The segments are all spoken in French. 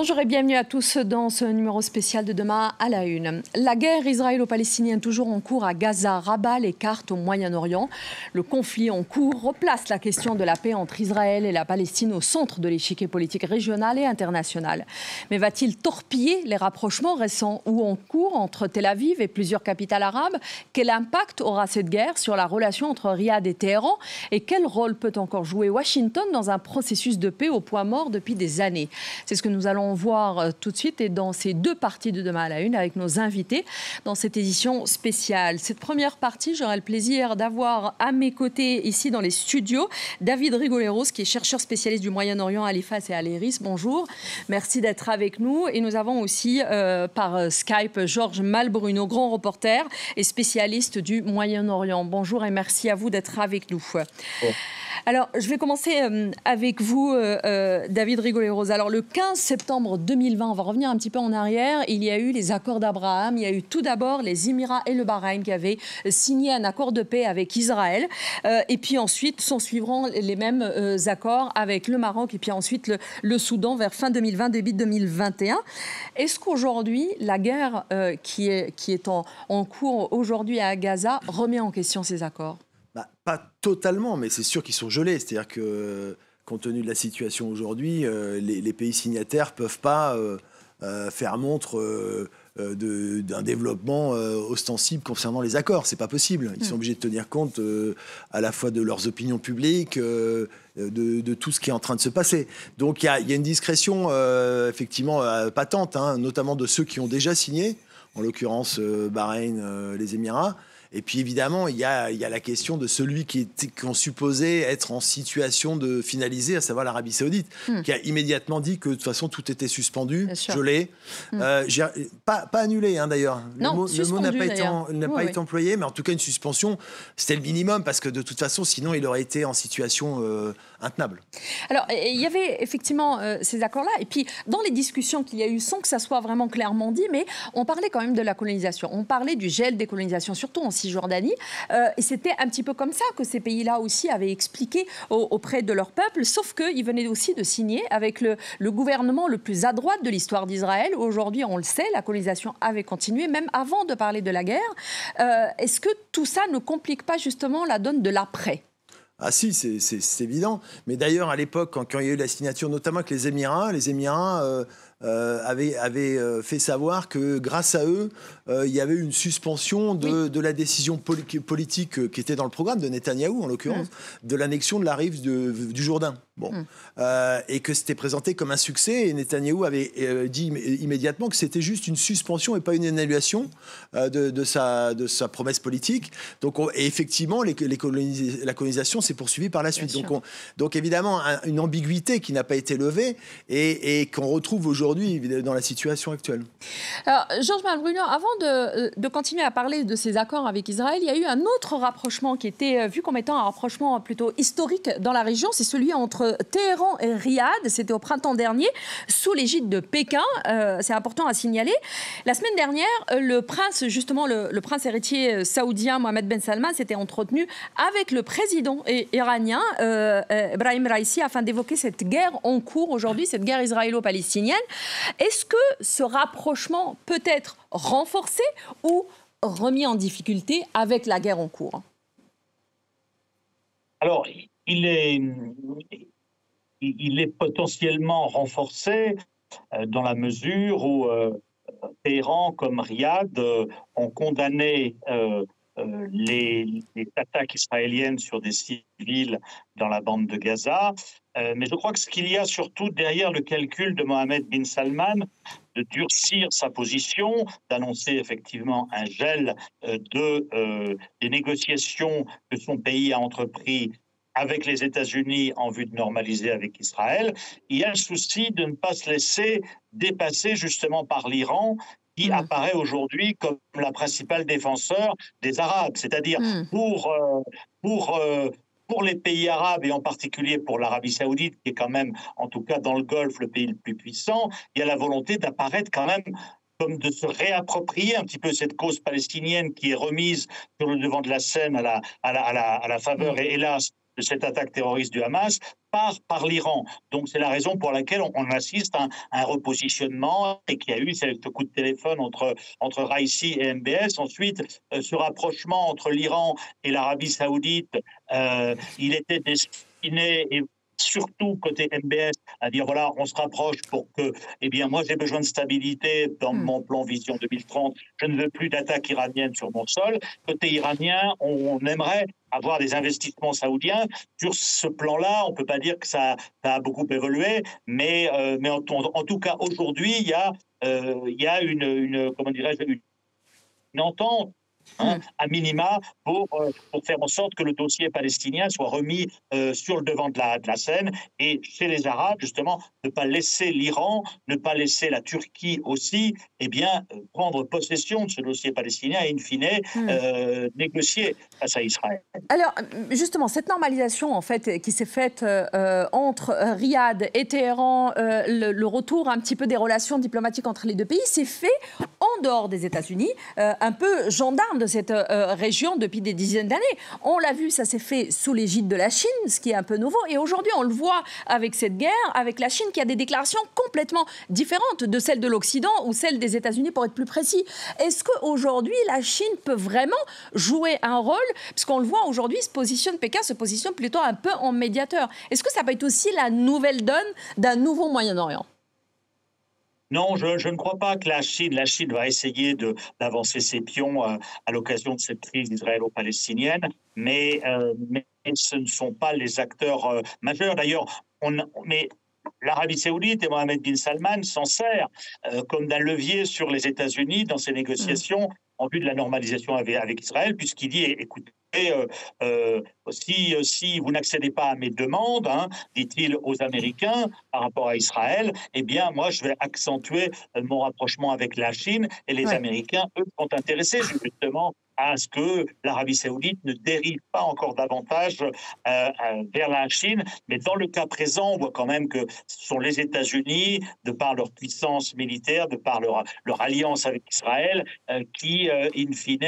Bonjour et bienvenue à tous dans ce numéro spécial de Demain à la Une. La guerre israélo-palestinienne toujours en cours à Gaza rabat les cartes au Moyen-Orient. Le conflit en cours replace la question de la paix entre Israël et la Palestine au centre de l'échiquier politique régional et international. Mais va-t-il torpiller les rapprochements récents ou en cours entre Tel Aviv et plusieurs capitales arabes? Quel impact aura cette guerre sur la relation entre Riyad et Téhéran? Et quel rôle peut encore jouer Washington dans un processus de paix au point mort depuis des années? C'est ce que nous allons voir tout de suite et dans ces deux parties de Demain à la Une avec nos invités dans cette édition spéciale. Cette première partie, j'aurai le plaisir d'avoir à mes côtés ici dans les studios David Rigoleros, qui est chercheur spécialiste du Moyen-Orient à l'IFAS et à l'ERIS. Bonjour, merci d'être avec nous. Et nous avons aussi par Skype Georges Malbruno, grand reporter et spécialiste du Moyen-Orient. Bonjour et merci à vous d'être avec nous. Bon. Alors, je vais commencer avec vous, David Rigoleros. Alors, le 15 septembre 2020, on va revenir un petit peu en arrière, il y a eu les accords d'Abraham. Il y a eu tout d'abord les Émirats et le Bahreïn qui avaient signé un accord de paix avec Israël. Et puis ensuite, s'en suivront les mêmes accords avec le Maroc et puis ensuite le Soudan vers fin 2020, début 2021. Est-ce qu'aujourd'hui, la guerre qui est en cours aujourd'hui à Gaza remet en question ces accords ? Pas totalement, mais c'est sûr qu'ils sont gelés. C'est-à-dire que, compte tenu de la situation aujourd'hui, les pays signataires ne peuvent pas faire montre d'un développement ostensible concernant les accords. Ce n'est pas possible. Ils sont obligés de tenir compte à la fois de leurs opinions publiques, de tout ce qui est en train de se passer. Donc il y a une discrétion effectivement patente, hein, notamment de ceux qui ont déjà signé, en l'occurrence Bahreïn, les Émirats. Et puis évidemment, il y a la question de celui qu'on supposait être en situation de finaliser, à savoir l'Arabie Saoudite, qui a immédiatement dit que de toute façon tout était suspendu, gelé. Pas annulé hein, d'ailleurs. Le mot n'a pas été employé, mais en tout cas une suspension, c'était le minimum, parce que de toute façon, sinon il aurait été en situation intenable. Alors, il y avait effectivement ces accords-là, et puis dans les discussions qu'il y a eu, sans que ça soit vraiment clairement dit, mais on parlait quand même de la colonisation, on parlait du gel des colonisations, surtout en Cisjordanie, et c'était un petit peu comme ça que ces pays-là aussi avaient expliqué auprès de leur peuple, sauf qu'ils venaient aussi de signer avec le gouvernement le plus à droite de l'histoire d'Israël. Aujourd'hui, on le sait, la colonisation avait continué, même avant de parler de la guerre. Est-ce que tout ça ne complique pas justement la donne de l'après ? Ah si, c'est évident. Mais d'ailleurs, à l'époque, quand il y a eu la signature, notamment avec les Émirats avaient fait savoir que grâce à eux, il y avait une suspension de la décision politique qui était dans le programme de Netanyahou, en l'occurrence, de l'annexion de la rive du Jourdain. Bon. Et que c'était présenté comme un succès, et Netanyahou avait dit immédiatement que c'était juste une suspension et pas une annulation de sa promesse politique. Donc, et effectivement, la colonisation s'est poursuivie par la suite. Donc évidemment, une ambiguïté qui n'a pas été levée et qu'on retrouve aujourd'hui dans la situation actuelle. Alors, Georges Malbruno, avant de continuer à parler de ces accords avec Israël, il y a eu un autre rapprochement qui était vu comme étant un rapprochement plutôt historique dans la région. C'est celui entre Téhéran et Riyad. C'était au printemps dernier, sous l'égide de Pékin. C'est important à signaler. La semaine dernière, le prince, justement, le prince héritier saoudien Mohammed Ben Salman s'était entretenu avec le président iranien Ebrahim Raïssi afin d'évoquer cette guerre en cours aujourd'hui, cette guerre israélo-palestinienne. Est-ce que ce rapprochement peut être renforcé ou remis en difficulté avec la guerre en cours ? Alors, il est potentiellement renforcé dans la mesure où Téhéran comme Riyad ont condamné les attaques israéliennes sur des civils dans la bande de Gaza. Mais je crois que ce qu'il y a surtout derrière le calcul de Mohammed bin Salman, de durcir sa position, d'annoncer effectivement un gel des négociations que son pays a entrepris avec les États-Unis en vue de normaliser avec Israël, il y a le souci de ne pas se laisser dépasser justement par l'Iran, qui apparaît aujourd'hui comme la principale défenseur des Arabes. C'est-à-dire pour les pays arabes, et en particulier pour l'Arabie Saoudite, qui est quand même, en tout cas dans le Golfe, le pays le plus puissant, il y a la volonté d'apparaître quand même comme de se réapproprier un petit peu cette cause palestinienne qui est remise sur le devant de la scène à la faveur, hélas, cette attaque terroriste du Hamas par l'Iran. Donc c'est la raison pour laquelle on assiste à un repositionnement et qu'il y a eu ce coup de téléphone entre Raisi et MBS. Ensuite, ce rapprochement entre l'Iran et l'Arabie saoudite, il était destiné, et surtout côté MBS, à dire voilà, on se rapproche pour que, eh bien, moi j'ai besoin de stabilité dans mon plan Vision 2030, je ne veux plus d'attaques iraniennes sur mon sol. Côté iranien, on aimerait avoir des investissements saoudiens. Sur ce plan-là, on ne peut pas dire que ça a beaucoup évolué, mais en tout cas, aujourd'hui, il y a comment dirais-je, une entente, à minima, pour faire en sorte que le dossier palestinien soit remis sur le devant de la scène. Et chez les Arabes, justement, ne pas laisser l'Iran, ne pas laisser la Turquie aussi, eh bien, prendre possession de ce dossier palestinien et, in fine, négocier face à Israël. Alors, justement, cette normalisation, en fait, qui s'est faite entre Riyad et Téhéran, le retour un petit peu des relations diplomatiques entre les deux pays, s'est fait en dehors des États-Unis, un peu gendarme de cette région depuis des dizaines d'années. On l'a vu, ça s'est fait sous l'égide de la Chine, ce qui est un peu nouveau. Et aujourd'hui, on le voit avec cette guerre, avec la Chine, qui a des déclarations complètement différentes de celles de l'Occident ou celles des États-Unis, pour être plus précis. Est-ce qu'aujourd'hui, la Chine peut vraiment jouer un rôle? Parce qu'on le voit aujourd'hui, Pékin se positionne plutôt un peu en médiateur. Est-ce que ça peut être aussi la nouvelle donne d'un nouveau Moyen-Orient? Non, je ne crois pas que la Chine va essayer d'avancer ses pions à l'occasion de cette crise israélo-palestinienne, mais ce ne sont pas les acteurs majeurs. D'ailleurs, mais l'Arabie saoudite et Mohammed bin Salman s'en sert comme d'un levier sur les États-Unis dans ces négociations en vue de la normalisation avec Israël, puisqu'il dit, écoutez, si vous n'accédez pas à mes demandes, dit-il aux Américains par rapport à Israël, eh bien moi je vais accentuer mon rapprochement avec la Chine, et les Américains, eux, sont intéressés justement à ce que l'Arabie saoudite ne dérive pas encore davantage vers la Chine. Mais dans le cas présent, on voit quand même que ce sont les États-Unis, de par leur puissance militaire, de par leur alliance avec Israël, qui, in fine,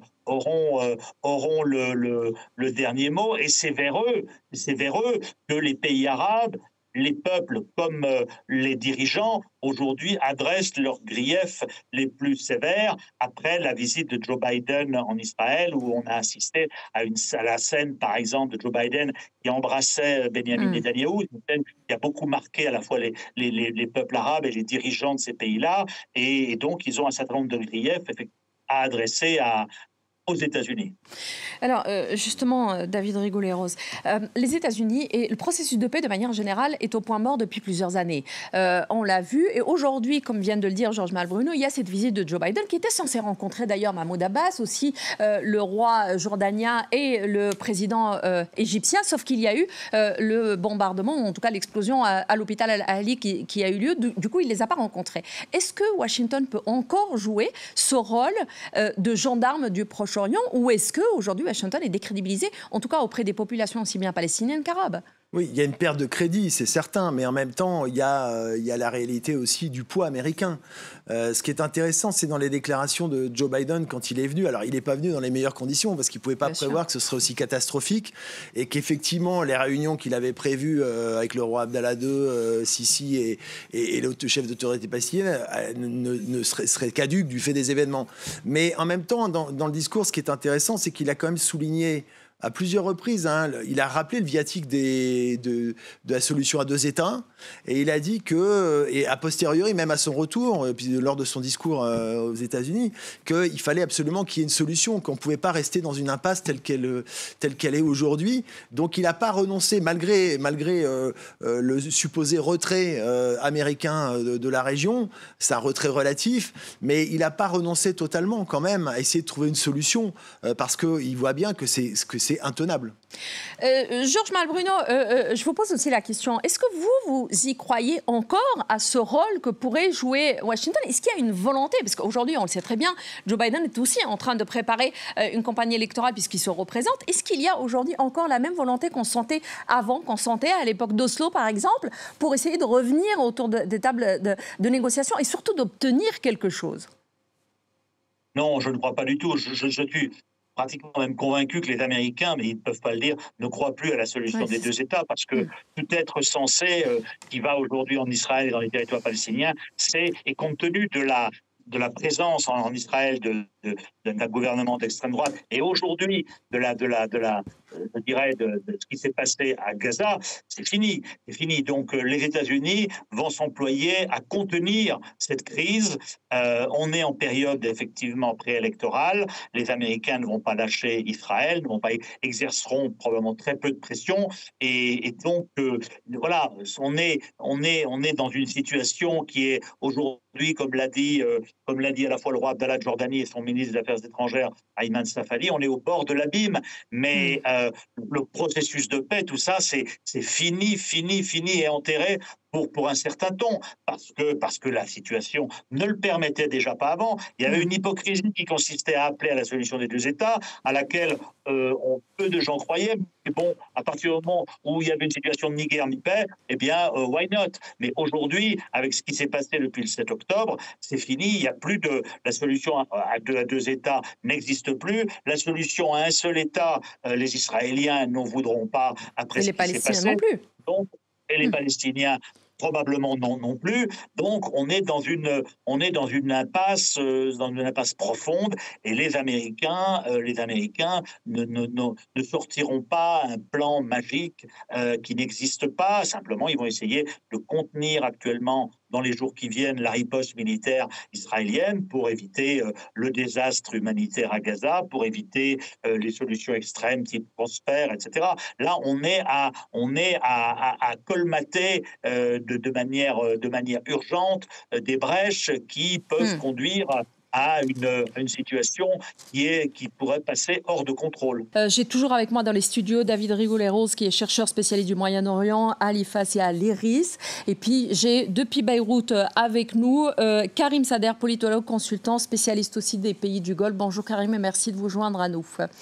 auront le dernier mot. Et c'est vers eux que les pays arabes, les peuples comme les dirigeants aujourd'hui adressent leurs griefs les plus sévères après la visite de Joe Biden en Israël, où on a assisté à la scène, par exemple, de Joe Biden qui embrassait Benjamin Netanyahou, une scène qui a beaucoup marqué à la fois les peuples arabes et les dirigeants de ces pays-là, et donc ils ont un certain nombre de griefs à adresser aux États-Unis. Alors, justement, David Rigoleros, les États-Unis et le processus de paix, de manière générale, est au point mort depuis plusieurs années. On l'a vu, et aujourd'hui, comme vient de le dire Georges Malbruno, il y a cette visite de Joe Biden, qui était censé rencontrer d'ailleurs Mahmoud Abbas, aussi le roi jordanien et le président égyptien, sauf qu'il y a eu le bombardement, ou en tout cas l'explosion à l'hôpital Al-Ali qui a eu lieu. Du coup, il ne les a pas rencontrés. Est-ce que Washington peut encore jouer ce rôle de gendarme du Proche-Orient, ou est-ce qu'aujourd'hui Washington est décrédibilisé, en tout cas auprès des populations aussi bien palestiniennes qu'arabes? Oui, il y a une perte de crédit, c'est certain, mais en même temps, il y a la réalité aussi du poids américain. Ce qui est intéressant, c'est dans les déclarations de Joe Biden quand il est venu. Alors, il n'est pas venu dans les meilleures conditions parce qu'il ne pouvait pas prévoir que ce serait aussi catastrophique, et qu'effectivement, les réunions qu'il avait prévues avec le roi Abdallah II, Sisi et le chef d'autorité palestinienne ne seraient caduques du fait des événements. Mais en même temps, dans le discours, ce qui est intéressant, c'est qu'il a quand même souligné à plusieurs reprises, il a rappelé le viatique de la solution à deux États, et il a dit que, et a posteriori, même à son retour, puis lors de son discours aux États-Unis, qu'il fallait absolument qu'il y ait une solution, qu'on ne pouvait pas rester dans une impasse telle qu'elle est aujourd'hui. Donc il n'a pas renoncé, malgré le supposé retrait américain de la région, c'est un retrait relatif, mais il n'a pas renoncé totalement quand même à essayer de trouver une solution, parce qu'il voit bien que c'est intenable. Georges Malbruno, je vous pose aussi la question. Est-ce que vous y croyez encore à ce rôle que pourrait jouer Washington? Est-ce qu'il y a une volonté? Parce qu'aujourd'hui, on le sait très bien, Joe Biden est aussi en train de préparer une campagne électorale puisqu'il se représente. Est-ce qu'il y a aujourd'hui encore la même volonté qu'on sentait avant, qu'on sentait à l'époque d'Oslo, par exemple, pour essayer de revenir autour des tables de négociation et surtout d'obtenir quelque chose? Non, je ne crois pas du tout. Je suis pratiquement même convaincu que les Américains, mais ils ne peuvent pas le dire, ne croient plus à la solution des deux États, parce que tout être censé qui va aujourd'hui en Israël et dans les territoires palestiniens, et compte tenu de la présence en Israël d'un gouvernement d'extrême droite et aujourd'hui je dirais de ce qui s'est passé à Gaza, c'est fini. Donc les États-Unis vont s'employer à contenir cette crise. On est en période effectivement préélectorale. Les Américains ne vont pas lâcher Israël, exerceront probablement très peu de pression. Et donc voilà, on est dans une situation qui est aujourd'hui, comme l'a dit à la fois le roi Abdallah de Jordanie et son ministre des Affaires étrangères, Ayman Safadi, on est au bord de l'abîme. Mais le processus de paix, tout ça, c'est fini et enterré pour un certain temps, parce que la situation ne le permettait déjà pas avant. Il y avait une hypocrisie qui consistait à appeler à la solution des deux États, à laquelle peu de gens croyaient. Mais bon, à partir du moment où il y avait une situation de ni guerre ni paix, eh bien, why not? Mais aujourd'hui, avec ce qui s'est passé depuis le 7 octobre, c'est fini. Il n'y a plus la solution à deux États n'existe plus. La solution à un seul État, les Israéliens n'en voudront pas après ce qui s'est passé. Et les Palestiniens non plus. Donc, et les Palestiniens probablement non plus. Donc on est dans une impasse profonde, et les Américains ne sortiront pas un plan magique qui n'existe pas. Simplement, ils vont essayer de contenir actuellement, dans les jours qui viennent, la riposte militaire israélienne pour éviter le désastre humanitaire à Gaza, pour éviter les solutions extrêmes qui prospèrent, etc. Là, on est à colmater de manière urgente des brèches qui peuvent conduire à une situation qui pourrait passer hors de contrôle. J'ai toujours avec moi dans les studios David Rigoleros, qui est chercheur spécialiste du Moyen-Orient, Ali Fassia à l'IRIS. Et puis j'ai depuis Beyrouth avec nous Karim Sader, politologue, consultant, spécialiste aussi des pays du Golfe. Bonjour Karim et merci de vous joindre à nous.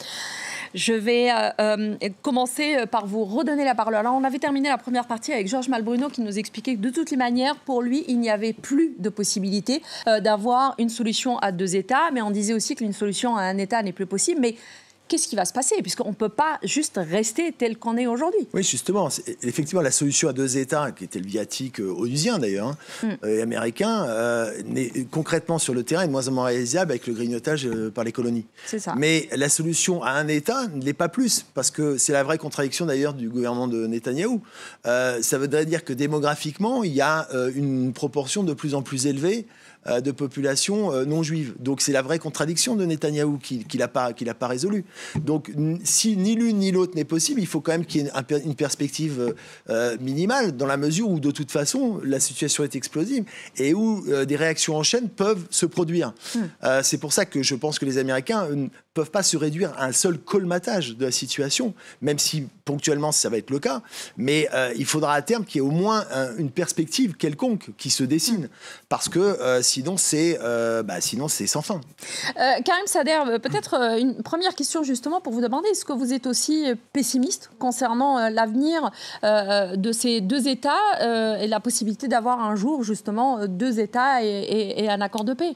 Je vais commencer par vous redonner la parole. Alors, on avait terminé la première partie avec Georges Malbruno qui nous expliquait que de toutes les manières, pour lui, il n'y avait plus de possibilité d'avoir une solution à deux États. Mais on disait aussi qu'une solution à un État n'est plus possible. Mais qu'est-ce qui va se passer? Puisqu'on ne peut pas juste rester tel qu'on est aujourd'hui. Oui, justement. Effectivement, la solution à deux États, qui était le viatique onusien d'ailleurs, et américain, concrètement sur le terrain, est de moins en moins réalisable avec le grignotage par les colonies. C'est ça. Mais la solution à un État ne l'est pas plus, parce que c'est la vraie contradiction d'ailleurs du gouvernement de Netanyahou. Ça voudrait dire que démographiquement, il y a une proportion de plus en plus élevée de population non juive. Donc c'est la vraie contradiction de Netanyahou qu'il n'a pas résolue. Donc si ni l'une ni l'autre n'est possible, il faut quand même qu'il y ait une perspective minimale, dans la mesure où de toute façon la situation est explosive et où des réactions en chaîne peuvent se produire. C'est pour ça que je pense que les Américains ne peuvent pas se réduire à un seul colmatage de la situation, même si ponctuellement ça va être le cas, mais il faudra à terme qu'il y ait au moins une perspective quelconque qui se dessine, parce que sinon c'est sans fin. Karim Sader, peut-être une première question justement pour vous demander, est-ce que vous êtes aussi pessimiste concernant l'avenir de ces deux États et la possibilité d'avoir un jour justement deux États et un accord de paix?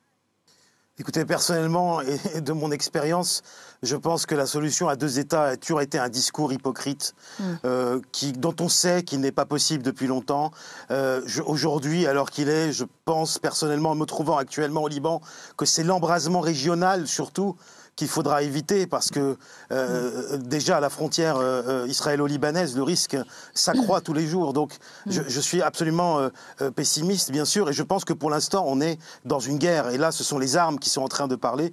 Écoutez, personnellement, et de mon expérience, je pense que la solution à deux États a toujours été un discours hypocrite, dont on sait qu'il n'est pas possible depuis longtemps. Aujourd'hui, alors qu'il est, je pense personnellement, en me trouvant actuellement au Liban, que c'est l'embrasement régional surtout qu'il faudra éviter, parce que déjà à la frontière israélo-libanaise, le risque s'accroît tous les jours. Donc je suis absolument pessimiste, bien sûr, et je pense que pour l'instant on est dans une guerre. Et là, ce sont les armes qui sont en train de parler.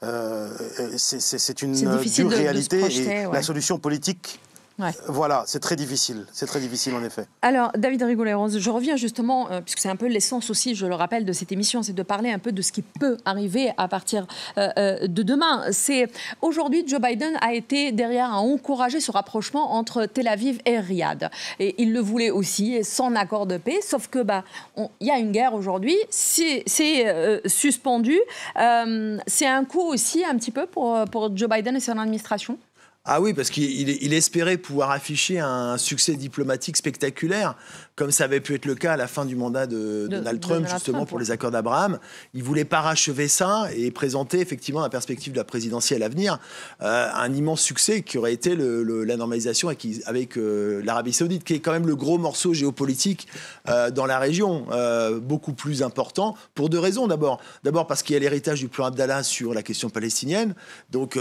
C'est une dure réalité, de se projeter, et la solution politique. Voilà, c'est très difficile en effet. Alors, David Rigoleros, je reviens justement, puisque c'est un peu l'essence aussi, je le rappelle, de cette émission, c'est de parler un peu de ce qui peut arriver à partir de demain. Aujourd'hui, Joe Biden a été derrière à encourager ce rapprochement entre Tel Aviv et Riyad. Et il le voulait aussi, sans accord de paix, sauf que y a une guerre aujourd'hui, c'est suspendu. C'est un coup aussi un petit peu pour Joe Biden et son administration? Ah oui, parce qu'il espérait pouvoir afficher un succès diplomatique spectaculaire, comme ça avait pu être le cas à la fin du mandat de Donald Trump, justement pour les accords d'Abraham. Il voulait parachever ça et présenter effectivement la perspective de la présidentielle à venir, un immense succès qui aurait été la normalisation avec l'Arabie Saoudite, qui est quand même le gros morceau géopolitique dans la région, beaucoup plus important pour deux raisons. D'abord parce qu'il y a l'héritage du plan Abdallah sur la question palestinienne, donc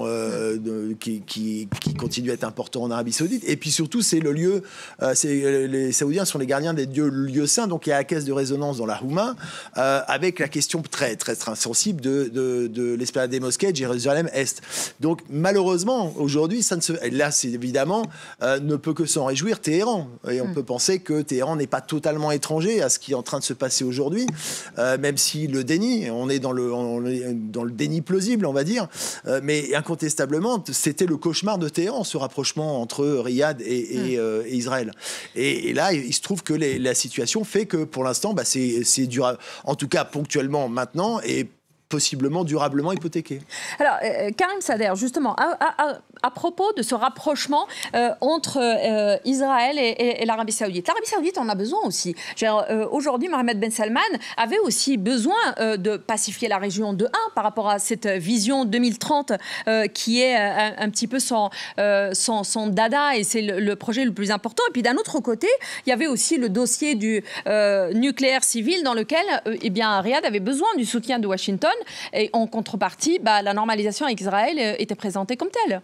qui continue à être important en Arabie Saoudite. Et puis surtout, c'est le lieu, les Saoudiens sont les gardiens des lieux saints, donc il y a la caisse de résonance dans la Houma, avec la question très, très, très sensible de l'esplanade des mosquées de Jérusalem-Est. Donc malheureusement, aujourd'hui, là, c'est évidemment, ne peut que s'en réjouir Téhéran. Et on peut penser que Téhéran n'est pas totalement étranger à ce qui est en train de se passer aujourd'hui, même s'il le dénie. On est dans le déni plausible, on va dire. Mais incontestablement, c'était le cauchemar de Téhéran, ce rapprochement entre Riyad et Israël. Et là, il se trouve que la situation fait que pour l'instant, c'est dur, en tout cas ponctuellement maintenant, et possiblement durablement hypothéqué. Alors, Karim Sader, justement, à propos de ce rapprochement entre Israël et l'Arabie Saoudite. L'Arabie Saoudite en a besoin aussi. Aujourd'hui, Mohammed Ben Salman avait aussi besoin de pacifier la région de par rapport à cette vision 2030 qui est un petit peu son dada, et c'est le projet le plus important. Et puis d'un autre côté, il y avait aussi le dossier du nucléaire civil dans lequel Riyad avait besoin du soutien de Washington. Et en contrepartie, la normalisation avec Israël était présentée comme telle.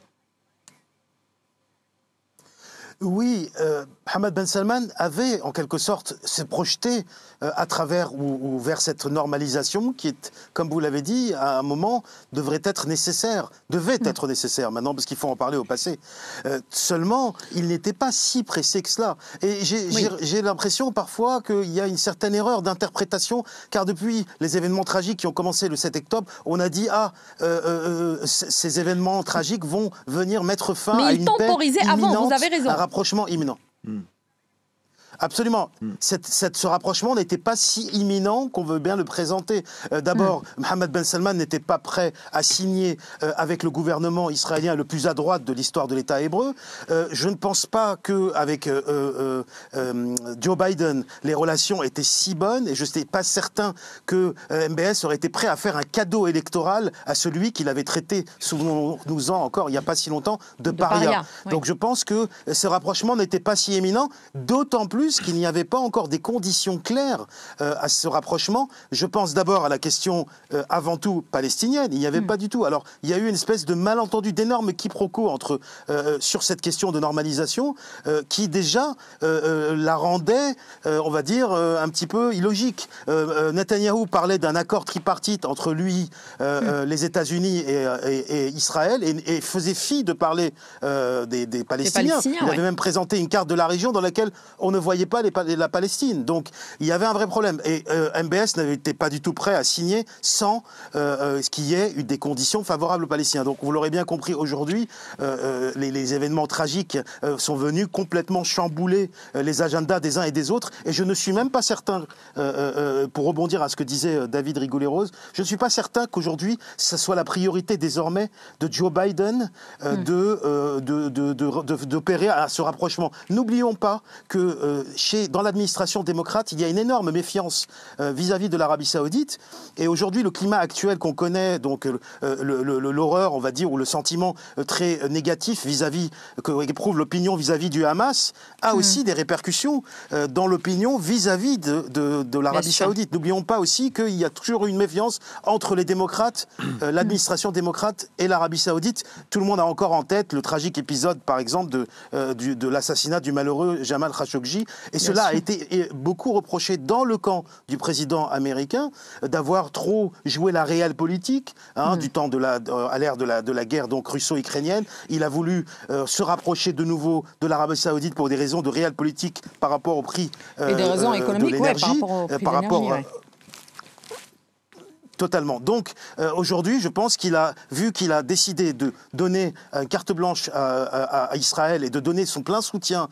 Oui, Mohammed Ben Salman avait en quelque sorte se projeté à travers ou vers cette normalisation qui est, comme vous l'avez dit, à un moment devait être nécessaire maintenant, parce qu'il faut en parler au passé. Seulement, il n'était pas si pressé que cela. Et j'ai l'impression parfois qu'il y a une certaine erreur d'interprétation, car depuis les événements tragiques qui ont commencé le 7 octobre, on a dit ces événements tragiques vont venir mettre fin à une paix imminente, vous avez raison. Un rapprochement imminent. Absolument. Ce rapprochement n'était pas si imminent qu'on veut bien le présenter. D'abord, Mohammed Ben Salman n'était pas prêt à signer avec le gouvernement israélien le plus à droite de l'histoire de l'État hébreu. Je ne pense pas qu'avec Joe Biden, les relations étaient si bonnes, et je n'étais pas certain que MBS aurait été prêt à faire un cadeau électoral à celui qu'il avait traité, souvenons-nous-en encore, il n'y a pas si longtemps, de paria. Donc je pense que ce rapprochement n'était pas si éminent, d'autant plus qu'il n'y avait pas encore des conditions claires à ce rapprochement. Je pense d'abord à la question avant tout palestinienne. Il n'y avait pas du tout. Alors, il y a eu une espèce de malentendu, d'énormes quiproquos sur cette question de normalisation qui déjà la rendait, on va dire, un petit peu illogique. Netanyahou parlait d'un accord tripartite entre lui, les États-Unis et Israël, et faisait fi de parler des Palestiniens. Il avait même présenté une carte de la région dans laquelle on ne voyait pas la Palestine. Donc, il y avait un vrai problème. Et MBS n'était pas du tout prêt à signer sans qu'il y ait eu des conditions favorables aux Palestiniens. Donc, vous l'aurez bien compris, aujourd'hui, les événements tragiques sont venus complètement chambouler les agendas des uns et des autres. Et je ne suis même pas certain, pour rebondir à ce que disait David Rigoulet-Rose, je ne suis pas certain qu'aujourd'hui, ce soit la priorité désormais de Joe Biden d'opérer à ce rapprochement. N'oublions pas que dans l'administration démocrate, il y a une énorme méfiance vis-à-vis de l'Arabie Saoudite. Et aujourd'hui, le climat actuel qu'on connaît, donc l'horreur, on va dire, ou le sentiment très négatif qu'éprouve l'opinion vis-à-vis du Hamas, a aussi des répercussions dans l'opinion vis-à-vis de l'Arabie Saoudite. N'oublions pas aussi qu'il y a toujours une méfiance entre les démocrates, l'administration démocrate et l'Arabie Saoudite. Tout le monde a encore en tête le tragique épisode, par exemple, de l'assassinat du malheureux Jamal Khashoggi. Et cela a été beaucoup reproché dans le camp du président américain d'avoir trop joué la réelle politique du temps à l'ère de la guerre donc russo-ukrainienne. Il a voulu se rapprocher de nouveau de l'Arabie Saoudite pour des raisons de réelle politique par rapport au prix et des raisons économiques, de l'énergie, par rapport au prix de l'énergie. Totalement. Donc aujourd'hui, je pense qu'il a vu qu'il a décidé de donner une carte blanche à Israël et de donner son plein soutien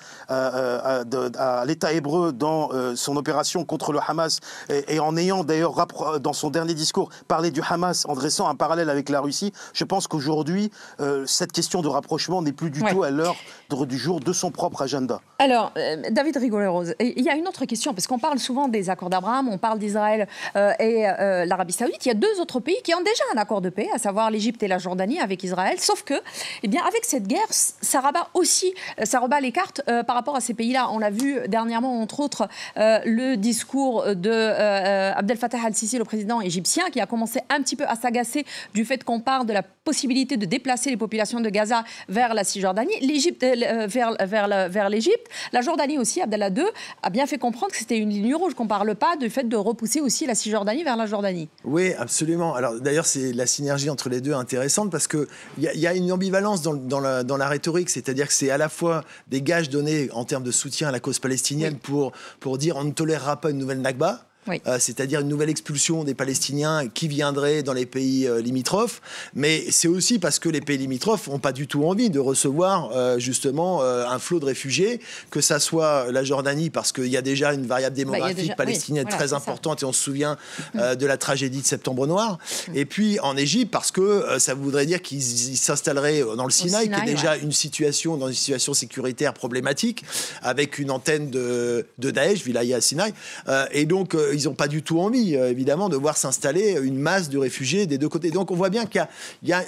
à l'État hébreu dans son opération contre le Hamas et en ayant d'ailleurs dans son dernier discours parlé du Hamas en dressant un parallèle avec la Russie. Je pense qu'aujourd'hui, cette question de rapprochement n'est plus du tout à l'heure du jour de son propre agenda. Alors, David Rigoulet-Rose, il y a une autre question, parce qu'on parle souvent des accords d'Abraham, on parle d'Israël et l'Arabie Saoudite. Il y a deux autres pays qui ont déjà un accord de paix, à savoir l'Égypte et la Jordanie avec Israël. Sauf que, eh bien, avec cette guerre, ça rebat les cartes par rapport à ces pays-là. On l'a vu dernièrement, entre autres, le discours de Abdel Fattah al-Sisi, le président égyptien, qui a commencé un petit peu à s'agacer du fait qu'on parle de la possibilité de déplacer les populations de Gaza vers la Cisjordanie, l'Égypte vers l'Égypte. La Jordanie aussi, Abdallah II, a bien fait comprendre que c'était une ligne rouge, qu'on ne parle pas du fait de repousser aussi la Cisjordanie vers la Jordanie. Oui, absolument. Alors d'ailleurs, c'est la synergie entre les deux intéressante parce qu'il y a une ambivalence dans la rhétorique, c'est-à-dire que c'est à la fois des gages donnés en termes de soutien à la cause palestinienne pour dire on ne tolérera pas une nouvelle Nakba. C'est-à-dire une nouvelle expulsion des Palestiniens qui viendraient dans les pays limitrophes. Mais c'est aussi parce que les pays limitrophes n'ont pas du tout envie de recevoir justement un flot de réfugiés, que ça soit la Jordanie, parce qu'il y a déjà une variable démographique palestinienne très importante, et on se souvient de la tragédie de Septembre Noir. Et puis en Égypte, parce que ça voudrait dire qu'ils s'installeraient dans le Sinaï, qui est déjà une situation sécuritaire problématique, avec une antenne de Daesh, Wilaya Sinaï. Et donc, ils n'ont pas du tout envie, évidemment, de voir s'installer une masse de réfugiés des deux côtés. Donc on voit bien qu'il y a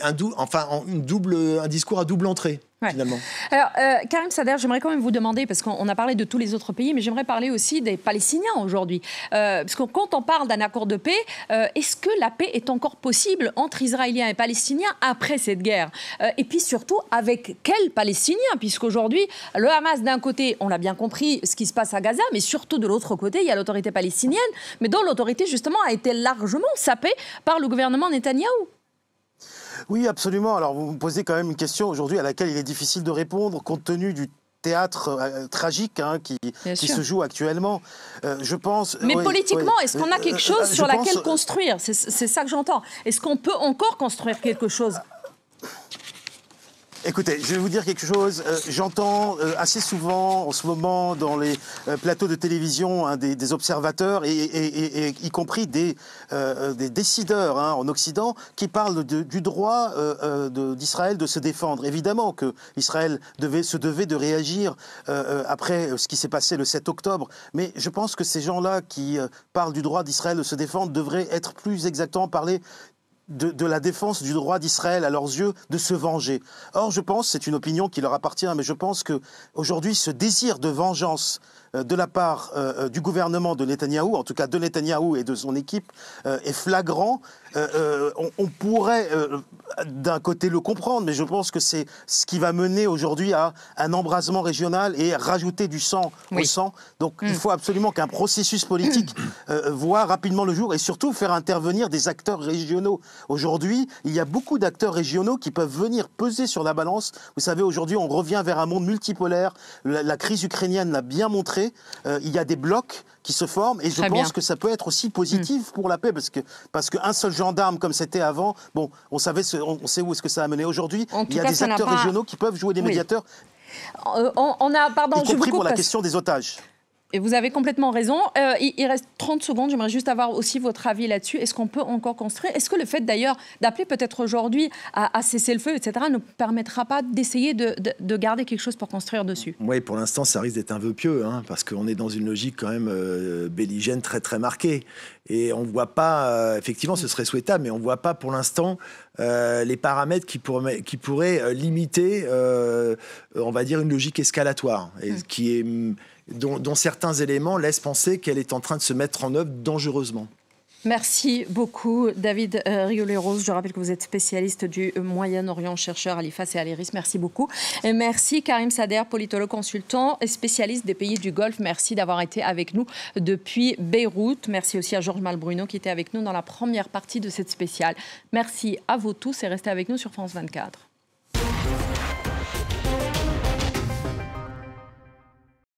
un discours à double entrée. Finalement. Alors, Karim Sader, j'aimerais quand même vous demander, parce qu'on a parlé de tous les autres pays, mais j'aimerais parler aussi des Palestiniens aujourd'hui. Parce que quand on parle d'un accord de paix, est-ce que la paix est encore possible entre Israéliens et Palestiniens après cette guerre? Et puis surtout, avec quels Palestiniens? Puisqu'aujourd'hui, le Hamas, d'un côté, on l'a bien compris, ce qui se passe à Gaza, mais surtout de l'autre côté, il y a l'autorité palestinienne, mais dont l'autorité, justement, a été largement sapée par le gouvernement Netanyahou. Oui, absolument. Alors, vous me posez quand même une question aujourd'hui à laquelle il est difficile de répondre, compte tenu du théâtre tragique qui se joue actuellement. Je pense. Mais politiquement, est-ce qu'on a quelque chose sur laquelle construire? C'est ça que j'entends. Est-ce qu'on peut encore construire quelque chose? Écoutez, je vais vous dire quelque chose. J'entends assez souvent en ce moment dans les plateaux de télévision des observateurs et y compris des décideurs en Occident qui parlent du droit d'Israël de se défendre. Évidemment que Israël se devait de réagir après ce qui s'est passé le 7 octobre. Mais je pense que ces gens-là qui parlent du droit d'Israël de se défendre devraient être plus exactement parler de la défense du droit d'Israël à leurs yeux de se venger. Or, je pense, c'est une opinion qui leur appartient, mais je pense qu'aujourd'hui, ce désir de vengeance de la part du gouvernement de Netanyahou, en tout cas de Netanyahou et de son équipe, est flagrant. On pourrait d'un côté le comprendre, mais je pense que c'est ce qui va mener aujourd'hui à un embrasement régional et rajouter du sang au sang. Donc il faut absolument qu'un processus politique voit rapidement le jour et surtout faire intervenir des acteurs régionaux. Aujourd'hui, il y a beaucoup d'acteurs régionaux qui peuvent venir peser sur la balance. Vous savez, aujourd'hui, on revient vers un monde multipolaire. La crise ukrainienne l'a bien montré. Il y a des blocs qui se forment et je pense que ça peut être aussi positif pour la paix parce qu'un seul gendarme comme c'était avant, bon, on sait où est-ce que ça a mené. Aujourd'hui, il y a des acteurs régionaux qui peuvent jouer des médiateurs, y compris pour la question des otages. Et vous avez complètement raison. Il reste 30 secondes. J'aimerais juste avoir aussi votre avis là-dessus. Est-ce qu'on peut encore construire? Est-ce que le fait d'ailleurs d'appeler peut-être aujourd'hui à cesser le feu, etc., ne permettra pas d'essayer de garder quelque chose pour construire dessus? Oui, pour l'instant, ça risque d'être un vœu pieux, parce qu'on est dans une logique quand même belligène très très marquée. Et on ne voit pas, effectivement, ce serait souhaitable, mais on ne voit pas pour l'instant les paramètres qui pourraient limiter, on va dire, une logique escalatoire, et dont certains éléments laissent penser qu'elle est en train de se mettre en œuvre dangereusement. Merci beaucoup, David Rigoulet-Rose. Je rappelle que vous êtes spécialiste du Moyen-Orient, chercheur à l'IFAS et à l'IRIS. Merci beaucoup. Et merci, Karim Sader, politologue consultant et spécialiste des pays du Golfe. Merci d'avoir été avec nous depuis Beyrouth. Merci aussi à Georges Malbruno qui était avec nous dans la première partie de cette spéciale. Merci à vous tous et restez avec nous sur France 24.